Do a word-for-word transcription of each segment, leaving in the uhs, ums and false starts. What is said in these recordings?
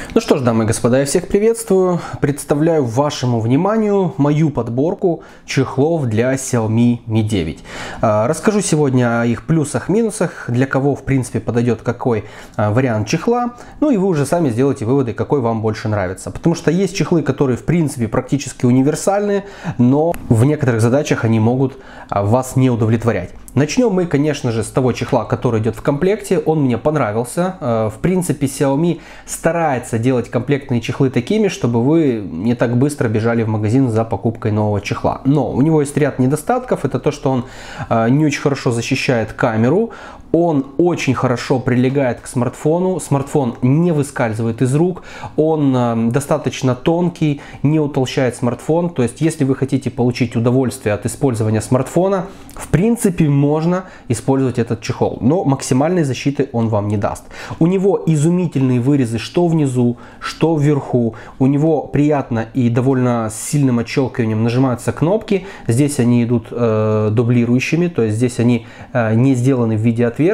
Ну что ж, дамы и господа, я всех приветствую. Представляю вашему вниманию мою подборку чехлов для Xiaomi Mi девять. Расскажу сегодня о их плюсах, минусах, для кого в принципе подойдет какой вариант чехла. Ну и вы уже сами сделаете выводы, какой вам больше нравится. Потому что есть чехлы, которые в принципе практически универсальны, но в некоторых задачах они могут вас не удовлетворять. Начнем мы, конечно же, с того чехла, который идет в комплекте. Он мне понравился. В принципе, Xiaomi старается делать комплектные чехлы такими, чтобы вы не так быстро бежали в магазин за покупкой нового чехла. Но у него есть ряд недостатков. Это то, что он не очень хорошо защищает камеру. Он очень хорошо прилегает к смартфону. Смартфон не выскальзывает из рук. Он достаточно тонкий, не утолщает смартфон. То есть, если вы хотите получить удовольствие от использования смартфона, в принципе, можно использовать этот чехол. Но максимальной защиты он вам не даст. У него изумительные вырезы что внизу, что вверху. У него приятно и довольно сильным отщелкиванием нажимаются кнопки. Здесь они идут э, дублирующими. То есть, здесь они э, не сделаны в виде отверстий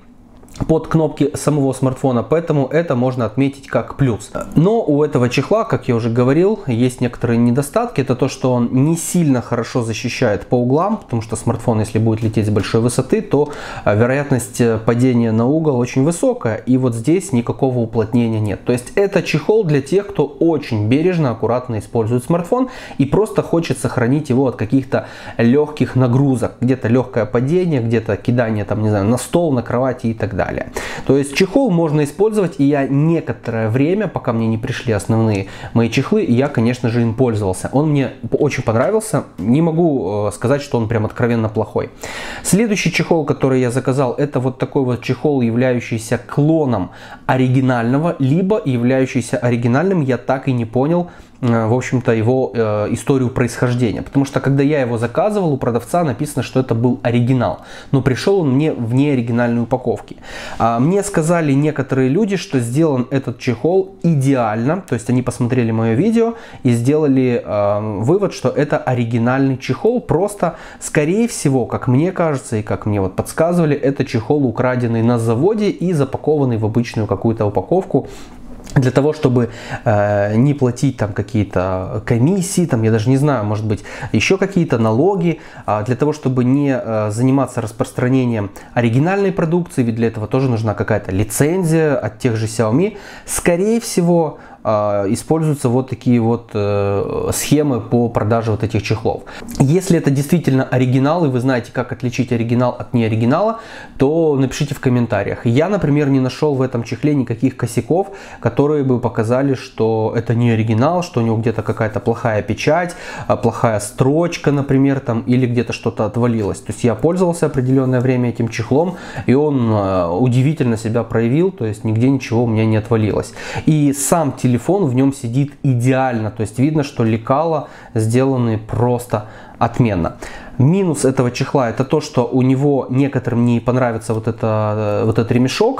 под кнопки самого смартфона, поэтому это можно отметить как плюс. Но у этого чехла, как я уже говорил, есть некоторые недостатки. Это то, что он не сильно хорошо защищает по углам, потому что смартфон, если будет лететь с большой высоты, то вероятность падения на угол очень высокая, и вот здесь никакого уплотнения нет. То есть это чехол для тех, кто очень бережно, аккуратно использует смартфон и просто хочет сохранить его от каких-то легких нагрузок, где-то легкое падение, где-то кидание там, не знаю, на стол, на кровати и так далее. То есть чехол можно использовать, и я некоторое время, пока мне не пришли основные мои чехлы, я, конечно же, им пользовался. Он мне очень понравился, не могу сказать, что он прям откровенно плохой. Следующий чехол, который я заказал, это вот такой вот чехол, являющийся клоном оригинального, либо являющийся оригинальным, я так и не понял, в общем-то, его э, историю происхождения. Потому что, когда я его заказывал, у продавца написано, что это был оригинал. Но пришел он мне в неоригинальной упаковке. А мне сказали некоторые люди, что сделан этот чехол идеально. То есть, они посмотрели мое видео и сделали э, вывод, что это оригинальный чехол. Просто, скорее всего, как мне кажется и как мне вот подсказывали, это чехол, украденный на заводе и запакованный в обычную какую-то упаковку. Для того, чтобы э, не платить там какие-то комиссии, там, я даже не знаю, может быть, еще какие-то налоги, э, для того, чтобы не э, заниматься распространением оригинальной продукции, ведь для этого тоже нужна какая-то лицензия от тех же Xiaomi, скорее всего, используются вот такие вот э, схемы по продаже вот этих чехлов. Если это действительно оригинал, и вы знаете, как отличить оригинал от неоригинала, то напишите в комментариях. Я, например, не нашел в этом чехле никаких косяков, которые бы показали, что это не оригинал, что у него где-то какая-то плохая печать, плохая строчка, например, там, или где-то что-то отвалилось. То есть я пользовался определенное время этим чехлом, и он э, удивительно себя проявил, то есть нигде ничего у меня не отвалилось. И сам телефон Телефон в нем сидит идеально, то есть видно, что лекала сделаны просто отменно. Минус этого чехла это то, что у него некоторым не понравится вот, это, вот этот ремешок.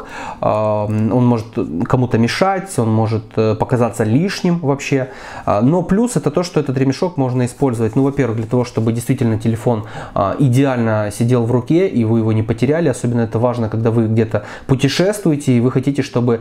Он может кому-то мешать, он может показаться лишним вообще. Но плюс это то, что этот ремешок можно использовать, ну, во-первых, для того, чтобы действительно телефон идеально сидел в руке и вы его не потеряли. Особенно это важно, когда вы где-то путешествуете и вы хотите, чтобы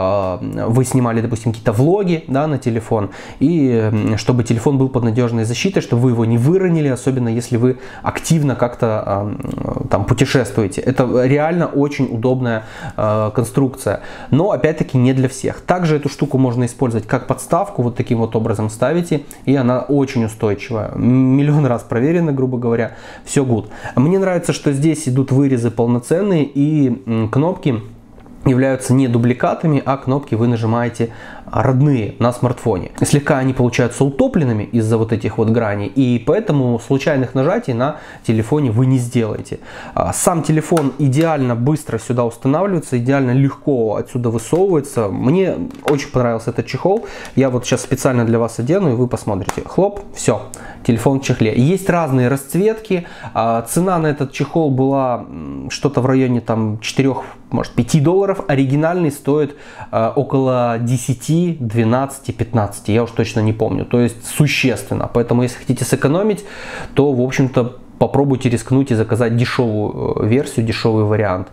вы снимали, допустим, какие-то влоги, да, на телефон. И чтобы телефон был под надежной защитой, чтобы вы его не выронили, особенно если вы активно как-то э, там путешествуете. Это реально очень удобная э, конструкция. Но опять-таки не для всех. Также эту штуку можно использовать как подставку. Вот таким вот образом ставите. И она очень устойчивая. Миллион раз проверена, грубо говоря. Все good. Мне нравится, что здесь идут вырезы полноценные. И м, кнопки являются не дубликатами, а кнопки вы нажимаете родные на смартфоне. Слегка они получаются утопленными из-за вот этих вот граней, и поэтому случайных нажатий на телефоне вы не сделаете. Сам телефон идеально быстро сюда устанавливается, идеально легко отсюда высовывается. Мне очень понравился этот чехол. Я вот сейчас специально для вас одену, и вы посмотрите. Хлоп, все, телефон в чехле. Есть разные расцветки. Цена на этот чехол была что-то в районе там четырёх, может, пяти долларов. Оригинальный стоит около десяти, двенадцати, пятнадцати, я уж точно не помню. То есть существенно. Поэтому если хотите сэкономить, то, в общем-то, попробуйте рискнуть и заказать дешевую версию, дешевый вариант.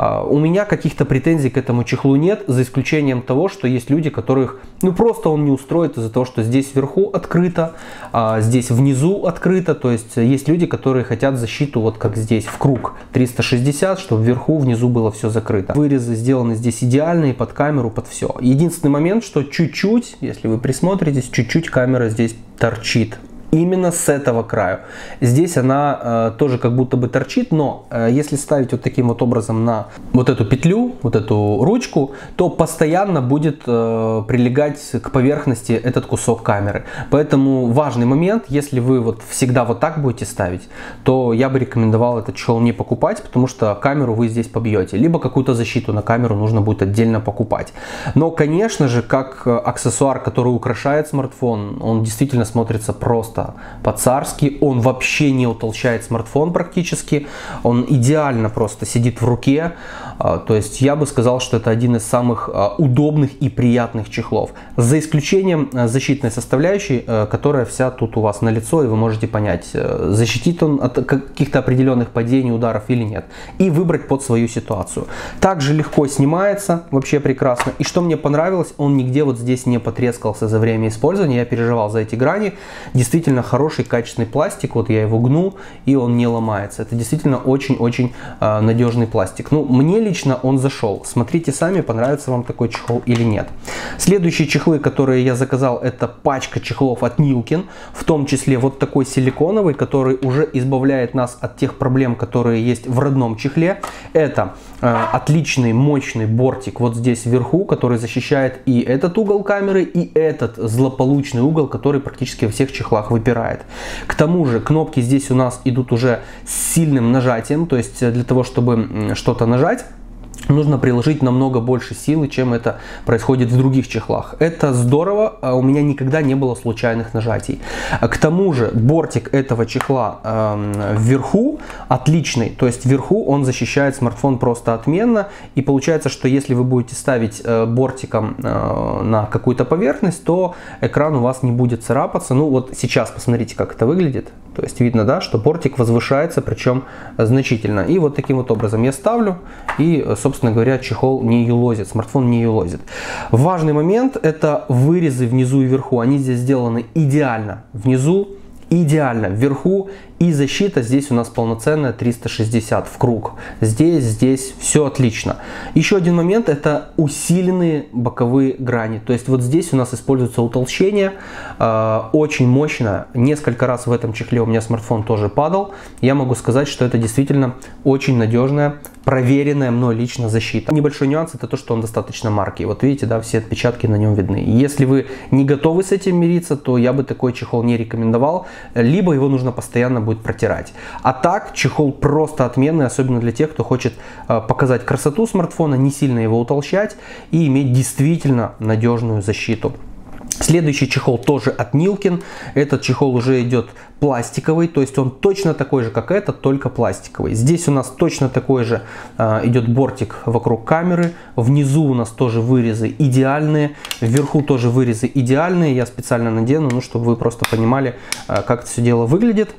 У меня каких-то претензий к этому чехлу нет, за исключением того, что есть люди, которых ну просто он не устроит из-за того, что здесь вверху открыто, а здесь внизу открыто. То есть есть люди, которые хотят защиту вот как здесь в круг триста шестьдесят, чтобы вверху, внизу было все закрыто. Вырезы сделаны здесь идеальные под камеру, под все. Единственный момент, что чуть-чуть, если вы присмотритесь, чуть-чуть камера здесь торчит. Именно с этого краю. Здесь она э, тоже как будто бы торчит, но э, если ставить вот таким вот образом на вот эту петлю, вот эту ручку, то постоянно будет э, прилегать к поверхности этот кусок камеры. Поэтому важный момент, если вы вот всегда вот так будете ставить, то я бы рекомендовал этот чехол не покупать, потому что камеру вы здесь побьете. Либо какую-то защиту на камеру нужно будет отдельно покупать. Но, конечно же, как аксессуар, который украшает смартфон, он действительно смотрится просто по-царски, он вообще не утолщает смартфон практически, он идеально просто сидит в руке, то есть я бы сказал, что это один из самых удобных и приятных чехлов, за исключением защитной составляющей, которая вся тут у вас на лицо, и вы можете понять, защитит он от каких-то определенных падений, ударов или нет, и выбрать под свою ситуацию. Также легко снимается, вообще прекрасно, и что мне понравилось, он нигде вот здесь не потрескался за время использования, я переживал за эти грани, действительно хороший качественный пластик, вот я его гну и он не ломается. Это действительно очень-очень э, надежный пластик. Ну, мне лично он зашел. Смотрите сами, понравится вам такой чехол или нет. Следующие чехлы, которые я заказал, это пачка чехлов от Нилкин, в том числе вот такой силиконовый, который уже избавляет нас от тех проблем, которые есть в родном чехле. Это э, отличный мощный бортик вот здесь вверху, который защищает и этот угол камеры, и этот злополучный угол, который практически во всех чехлах выпирает. К тому же кнопки здесь у нас идут уже с сильным нажатием, то есть для того, чтобы что-то нажать, нужно приложить намного больше силы, чем это происходит в других чехлах. Это здорово, у меня никогда не было случайных нажатий. К тому же бортик этого чехла э, вверху отличный, то есть вверху он защищает смартфон просто отменно, и получается, что если вы будете ставить э, бортиком э, на какую-то поверхность, то экран у вас не будет царапаться. Ну вот сейчас посмотрите, как это выглядит. То есть видно, да, что бортик возвышается, причем значительно. И вот таким вот образом я ставлю, и, собственно говоря, чехол не юлозит, смартфон не юлозит. Важный момент — это вырезы внизу и вверху. Они здесь сделаны идеально. Внизу идеально, вверху, и защита здесь у нас полноценная триста шестьдесят в круг. Здесь, здесь все отлично. Еще один момент — это усиленные боковые грани. То есть вот здесь у нас используется утолщение, э, очень мощно. Несколько раз в этом чехле у меня смартфон тоже падал. Я могу сказать, что это действительно очень надежная, проверенная мной лично защита. Небольшой нюанс — это то, что он достаточно марки. Вот видите, да, все отпечатки на нем видны. Если вы не готовы с этим мириться, то я бы такой чехол не рекомендовал. Либо его нужно постоянно будет протирать. А так, чехол просто отменный, особенно для тех, кто хочет э, показать красоту смартфона, не сильно его утолщать и иметь действительно надежную защиту. Следующий чехол тоже от Нилкин. Этот чехол уже идет пластиковый, то есть он точно такой же, как этот, только пластиковый. Здесь у нас точно такой же э, идет бортик вокруг камеры. Внизу у нас тоже вырезы идеальные. Вверху тоже вырезы идеальные. Я специально надену, ну, чтобы вы просто понимали, э, как это все дело выглядит.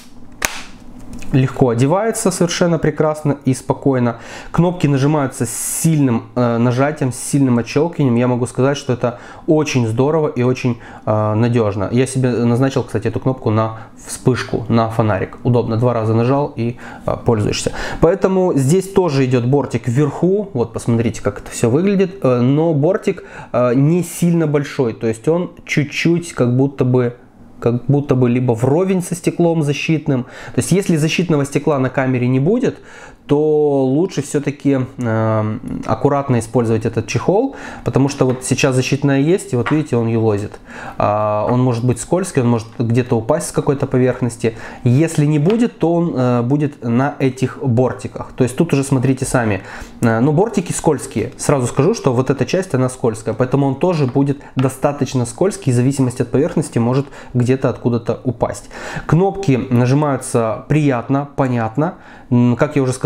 Легко одевается совершенно прекрасно и спокойно. Кнопки нажимаются с сильным э, нажатием, с сильным отщелкиванием. Я могу сказать, что это очень здорово и очень э, надежно. Я себе назначил, кстати, эту кнопку на вспышку, на фонарик. Удобно. Два раза нажал и э, пользуешься. Поэтому здесь тоже идет бортик вверху. Вот посмотрите, как это все выглядит. Э, но бортик э, не сильно большой. То есть он чуть-чуть как будто бы как будто бы либо вровень со стеклом защитным. То есть если защитного стекла на камере не будет, то лучше все-таки э, аккуратно использовать этот чехол, потому что вот сейчас защитная есть, и вот видите, он юлозит. Э, он может быть скользкий, он может где-то упасть с какой-то поверхности. Если не будет, то он э, будет на этих бортиках. То есть тут уже смотрите сами. Э, ну, бортики скользкие. Сразу скажу, что вот эта часть, она скользкая, поэтому он тоже будет достаточно скользкий, в зависимости от поверхности может где-то откуда-то упасть. Кнопки нажимаются приятно, понятно. Как я уже сказал,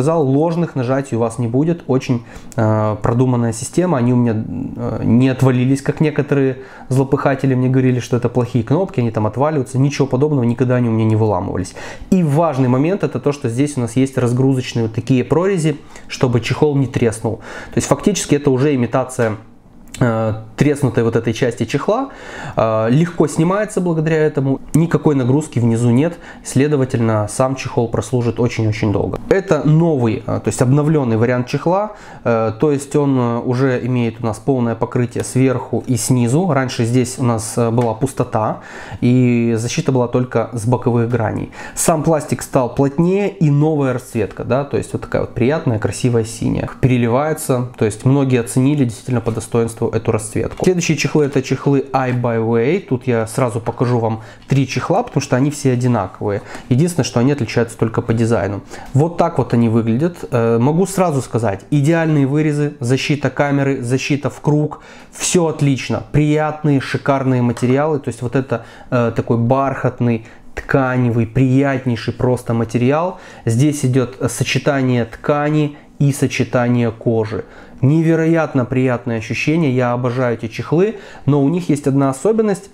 сказал, ложных нажатий у вас не будет. Очень э, продуманная система. Они у меня э, не отвалились, как некоторые злопыхатели мне говорили, что это плохие кнопки, они там отваливаются. Ничего подобного, никогда они у меня не выламывались. И важный момент это то, что здесь у нас есть разгрузочные вот такие прорези, чтобы чехол не треснул. То есть фактически это уже имитация треснутой вот этой части чехла, легко снимается благодаря этому, никакой нагрузки внизу нет, следовательно, сам чехол прослужит очень-очень долго. Это новый, то есть обновленный вариант чехла, то есть он уже имеет у нас полное покрытие сверху и снизу. Раньше здесь у нас была пустота и защита была только с боковых граней. Сам пластик стал плотнее и новая расцветка, да, то есть вот такая вот приятная, красивая синяя. Переливается, то есть многие оценили действительно по достоинству эту расцветку. Следующие чехлы это чехлы iBuyWay. Тут я сразу покажу вам три чехла, потому что они все одинаковые. Единственное, что они отличаются только по дизайну. Вот так вот они выглядят. Могу сразу сказать, идеальные вырезы, защита камеры, защита в круг, все отлично. Приятные, шикарные материалы. То есть вот это э, такой бархатный, тканевый, приятнейший просто материал. Здесь идет сочетание ткани и сочетание кожи. Невероятно приятное ощущение, я обожаю эти чехлы, но у них есть одна особенность.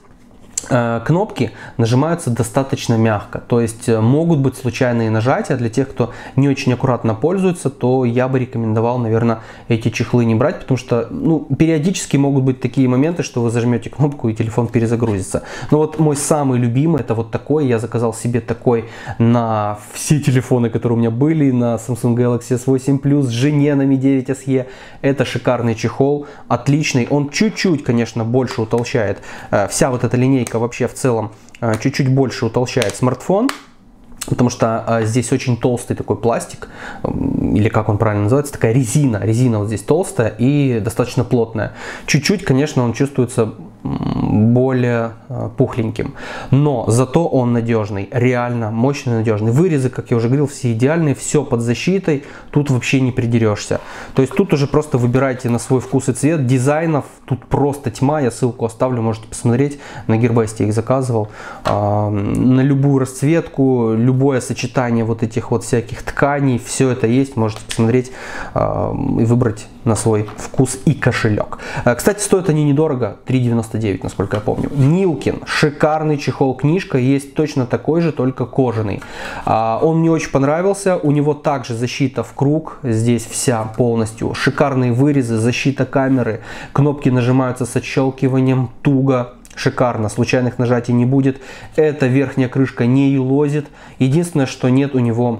Кнопки нажимаются достаточно мягко, то есть могут быть случайные нажатия. Для тех, кто не очень аккуратно пользуется, то я бы рекомендовал, наверное, эти чехлы не брать, потому что ну, периодически могут быть такие моменты, что вы зажмете кнопку и телефон перезагрузится. Но вот мой самый любимый это вот такой, я заказал себе такой на все телефоны, которые у меня были, на Samsung Galaxy эс восемь плюс, жене на ми девять эс и. Это шикарный чехол, отличный, он чуть-чуть, конечно, больше утолщает, вся вот эта линейка вообще в целом чуть-чуть больше утолщает смартфон, потому что а, здесь очень толстый такой пластик, или как он правильно называется, такая резина. Резина вот здесь толстая и достаточно плотная. Чуть-чуть, конечно, он чувствуется более а, пухленьким, но зато он надежный, реально мощный, надежный. Вырезы, как я уже говорил, все идеальные, все под защитой, тут вообще не придерешься. То есть тут уже просто выбирайте на свой вкус и цвет. Дизайнов тут просто тьма, я ссылку оставлю, можете посмотреть, на Gearbest я их заказывал. А, на любую расцветку, любое сочетание вот этих вот всяких тканей, все это есть, можете посмотреть а, и выбрать на свой вкус и кошелек. А, кстати, стоят они недорого, три девяносто девять, насколько я помню. Нилкин, шикарный чехол-книжка, есть точно такой же, только кожаный. А, он мне очень понравился, у него также защита в круг, здесь вся полностью, шикарные вырезы, защита камеры, кнопки нажимаются с отщелкиванием туго. Шикарно, случайных нажатий не будет. Эта верхняя крышка не елозит. Единственное, что нет у него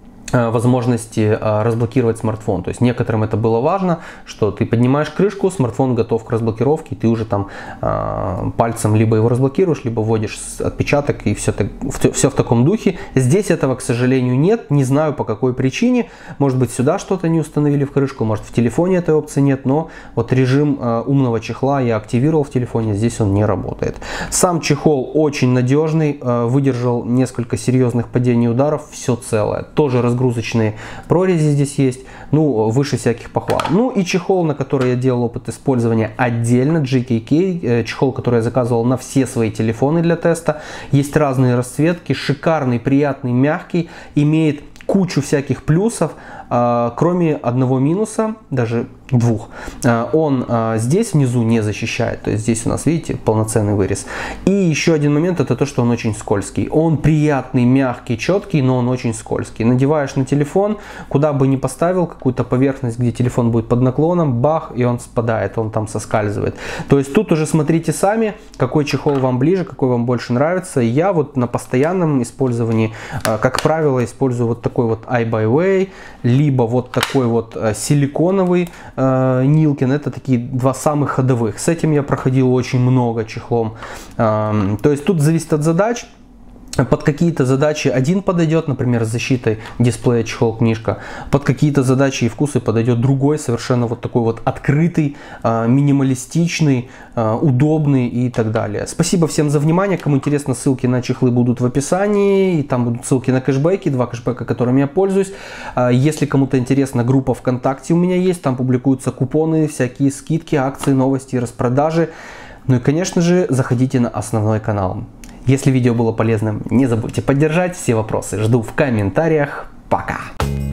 возможности разблокировать смартфон. То есть некоторым это было важно, что ты поднимаешь крышку, смартфон готов к разблокировке, и ты уже там э, пальцем либо его разблокируешь, либо вводишь отпечаток, и все, так, все, все в таком духе. Здесь этого, к сожалению, нет. Не знаю по какой причине. Может быть, сюда что-то не установили в крышку, может в телефоне этой опции нет, но вот режим э, умного чехла я активировал в телефоне, здесь он не работает. Сам чехол очень надежный, э, выдержал несколько серьезных падений ударов, все целое. Тоже разгрузочный. Разгрузочные прорези здесь есть, ну, выше всяких похвал. Ну и чехол, на который я делал опыт использования отдельно, джей кей кей, чехол, который я заказывал на все свои телефоны для теста. Есть разные расцветки, шикарный, приятный, мягкий, имеет кучу всяких плюсов, кроме одного минуса, даже двух. Он здесь внизу не защищает, то есть здесь у нас, видите, полноценный вырез. И еще один момент, это то, что он очень скользкий. Он приятный, мягкий, четкий, но он очень скользкий. Надеваешь на телефон, куда бы ни поставил, какую-то поверхность, где телефон будет под наклоном, бах, и он спадает, он там соскальзывает. То есть тут уже смотрите сами, какой чехол вам ближе, какой вам больше нравится. Я вот на постоянном использовании, как правило, использую вот такой вот iBuyWay, либо вот такой вот силиконовый Нилкин. Это такие два самых ходовых. С этим я проходил очень много чехлом. То есть тут зависит от задач. Под какие-то задачи один подойдет, например, с защитой дисплея чехол-книжка. Под какие-то задачи и вкусы подойдет другой, совершенно вот такой вот открытый, минималистичный, удобный и так далее. Спасибо всем за внимание. Кому интересно, ссылки на чехлы будут в описании. И там будут ссылки на кэшбэки, два кэшбэка, которыми я пользуюсь. Если кому-то интересно, группа ВКонтакте у меня есть. Там публикуются купоны, всякие скидки, акции, новости, распродажи. Ну и, конечно же, заходите на основной канал. Если видео было полезным, не забудьте поддержать. Все вопросы жду в комментариях. Пока!